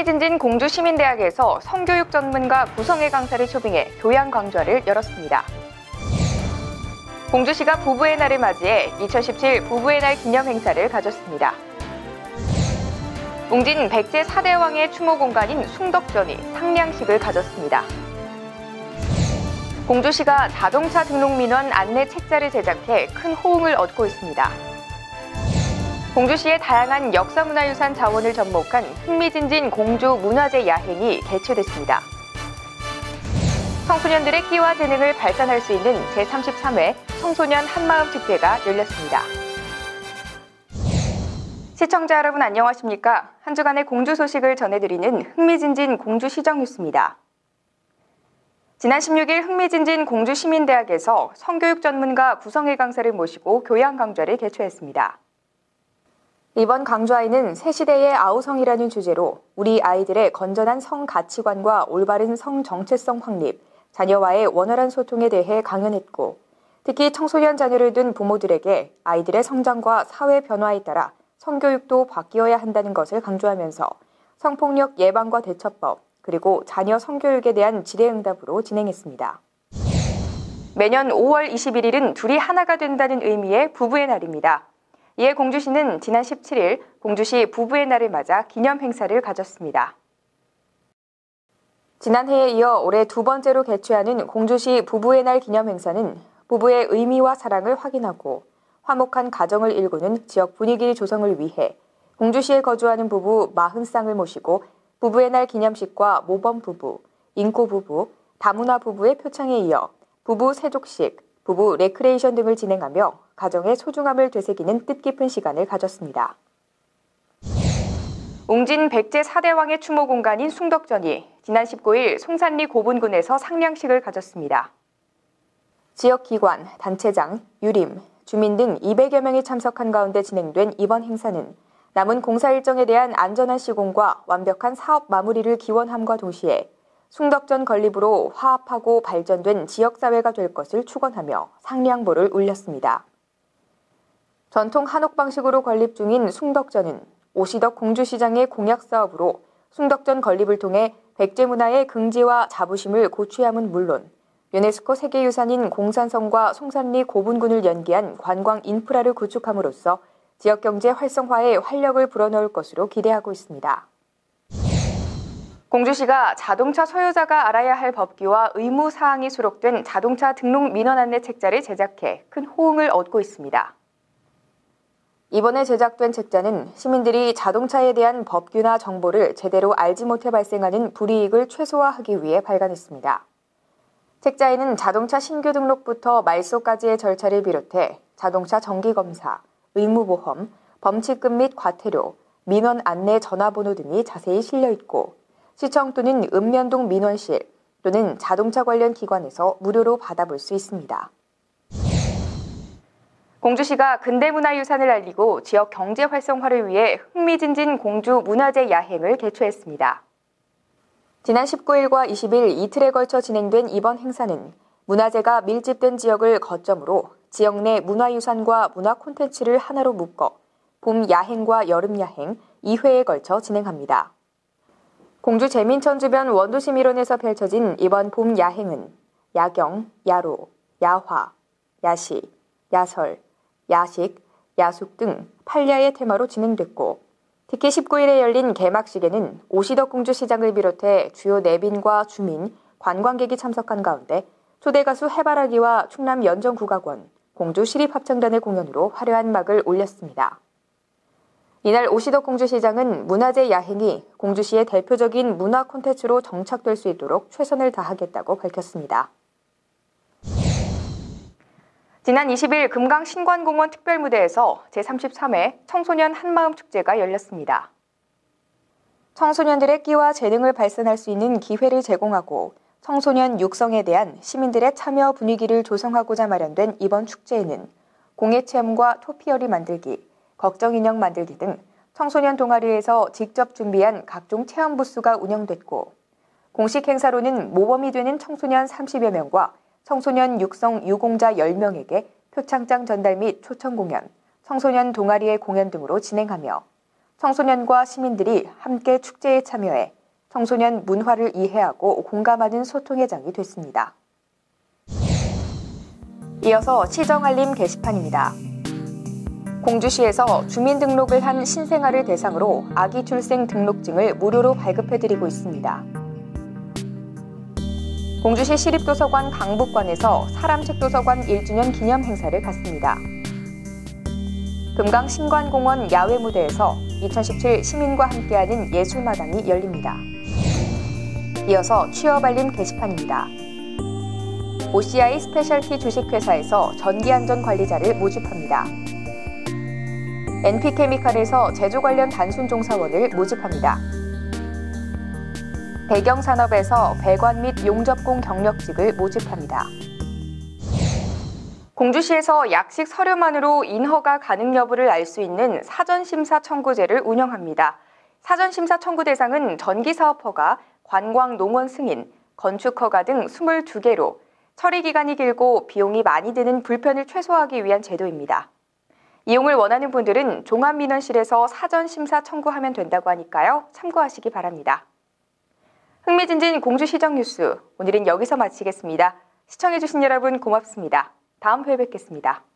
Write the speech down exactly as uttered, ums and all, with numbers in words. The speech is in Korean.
흥미진진 공주시민대학에서 성교육 전문가 구성애 강사를 초빙해 교양 강좌를 열었습니다. 공주시가 부부의 날을 맞이해 이천십칠 부부의 날 기념 행사를 가졌습니다. 웅진 백제 사 대 왕의 추모 공간인 숭덕전이 상량식을 가졌습니다. 공주시가 자동차 등록 민원 안내 책자를 제작해 큰 호응을 얻고 있습니다. 공주시의 다양한 역사문화유산 자원을 접목한 흥미진진 공주 문화제 야행이 개최됐습니다. 청소년들의 끼와 재능을 발산할 수 있는 제삼십삼 회 청소년 한마음 축제가 열렸습니다. 시청자 여러분 안녕하십니까? 한 주간의 공주 소식을 전해드리는 흥미진진 공주시정뉴스입니다. 지난 십육 일 흥미진진 공주시민대학에서 성교육 전문가 구성애 강사를 모시고 교양 강좌를 개최했습니다. 이번 강좌에는 새 시대의 아우성이라는 주제로 우리 아이들의 건전한 성 가치관과 올바른 성 정체성 확립, 자녀와의 원활한 소통에 대해 강연했고, 특히 청소년 자녀를 둔 부모들에게 아이들의 성장과 사회 변화에 따라 성교육도 바뀌어야 한다는 것을 강조하면서 성폭력 예방과 대처법, 그리고 자녀 성교육에 대한 질의응답으로 진행했습니다. 매년 오월 이십일 일은 둘이 하나가 된다는 의미의 부부의 날입니다. 이에 공주시는 지난 십칠 일 공주시 부부의 날을 맞아 기념 행사를 가졌습니다. 지난해에 이어 올해 두 번째로 개최하는 공주시 부부의 날 기념 행사는 부부의 의미와 사랑을 확인하고 화목한 가정을 일구는 지역 분위기 조성을 위해 공주시에 거주하는 부부 사십 쌍을 모시고 부부의 날 기념식과 모범 부부, 인고 부부, 다문화 부부의 표창에 이어 부부 세족식, 부부 레크레이션 등을 진행하며 가정의 소중함을 되새기는 뜻깊은 시간을 가졌습니다. 웅진 백제 사 대 왕의 추모 공간인 숭덕전이 지난 십구 일 송산리 고분군에서 상량식을 가졌습니다. 지역기관, 단체장, 유림, 주민 등 이백여 명이 참석한 가운데 진행된 이번 행사는 남은 공사 일정에 대한 안전한 시공과 완벽한 사업 마무리를 기원함과 동시에 숭덕전 건립으로 화합하고 발전된 지역사회가 될 것을 축원하며 상량보를 울렸습니다. 전통 한옥 방식으로 건립 중인 숭덕전은 오시덕 공주시장의 공약 사업으로 숭덕전 건립을 통해 백제 문화의 긍지와 자부심을 고취함은 물론 유네스코 세계유산인 공산성과 송산리 고분군을 연계한 관광 인프라를 구축함으로써 지역경제 활성화에 활력을 불어넣을 것으로 기대하고 있습니다. 공주시가 자동차 소유자가 알아야 할 법규와 의무 사항이 수록된 자동차 등록 민원 안내 책자를 제작해 큰 호응을 얻고 있습니다. 이번에 제작된 책자는 시민들이 자동차에 대한 법규나 정보를 제대로 알지 못해 발생하는 불이익을 최소화하기 위해 발간했습니다. 책자에는 자동차 신규 등록부터 말소까지의 절차를 비롯해 자동차 정기검사, 의무보험, 범칙금 및 과태료, 민원 안내 전화번호 등이 자세히 실려 있고 시청 또는 읍면동 민원실 또는 자동차 관련 기관에서 무료로 받아볼 수 있습니다. 공주시가 근대문화유산을 알리고 지역 경제 활성화를 위해 흥미진진 공주 문화제 야행을 개최했습니다. 지난 십구 일과 이십 일 이틀에 걸쳐 진행된 이번 행사는 문화재가 밀집된 지역을 거점으로 지역 내 문화유산과 문화 콘텐츠를 하나로 묶어 봄 야행과 여름 야행 이 회에 걸쳐 진행합니다. 공주 제민천 주변 원도심 일원에서 펼쳐진 이번 봄 야행은 야경, 야로, 야화, 야시, 야설, 야식, 야숙 등 팔야의 테마로 진행됐고 특히 십구 일에 열린 개막식에는 오시덕 공주시장을 비롯해 주요 내빈과 주민, 관광객이 참석한 가운데 초대 가수 해바라기와 충남 연정국악원, 공주 시립합창단의 공연으로 화려한 막을 올렸습니다. 이날 오시덕 공주시장은 문화제 야행이 공주시의 대표적인 문화 콘텐츠로 정착될 수 있도록 최선을 다하겠다고 밝혔습니다. 지난 이십 일 금강 신관공원 특별무대에서 제삼십삼 회 청소년 한마음 축제가 열렸습니다. 청소년들의 끼와 재능을 발산할 수 있는 기회를 제공하고 청소년 육성에 대한 시민들의 참여 분위기를 조성하고자 마련된 이번 축제에는 공예체험과 토피어리 만들기, 걱정인형 만들기 등 청소년 동아리에서 직접 준비한 각종 체험 부스가 운영됐고 공식 행사로는 모범이 되는 청소년 삼십여 명과 청소년 육성 유공자 열 명에게 표창장 전달 및 초청 공연, 청소년 동아리의 공연 등으로 진행하며 청소년과 시민들이 함께 축제에 참여해 청소년 문화를 이해하고 공감하는 소통의 장이 됐습니다. 이어서 시정 알림 게시판입니다. 공주시에서 주민등록을 한 신생아를 대상으로 아기 출생 등록증을 무료로 발급해드리고 있습니다. 공주시 시립도서관 강북관에서 사람책도서관 일 주년 기념 행사를 갖습니다. 금강 신관공원 야외 무대에서 이천십칠 시민과 함께하는 예술마당이 열립니다. 이어서 취업 알림 게시판입니다. 오씨아이 스페셜티 주식회사에서 전기안전관리자를 모집합니다. 엔피케미칼에서 제조 관련 단순 종사원을 모집합니다. 배경산업에서 배관 및 용접工경력직을 모집합니다. 공주시에서 약식 서류만으로 인허가 가능 여부를 알 수 있는 사전심사 청구제를 운영합니다. 사전심사 청구 대상은 전기사업허가, 관광농원 승인, 건축허가 등 이십이 개로 처리 기간이 길고 비용이 많이 드는 불편을 최소화하기 위한 제도입니다. 이용을 원하는 분들은 종합민원실에서 사전심사 청구하면 된다고 하니까요. 참고하시기 바랍니다. 흥미진진 공주시정 뉴스, 오늘은 여기서 마치겠습니다. 시청해주신 여러분 고맙습니다. 다음 회에 뵙겠습니다.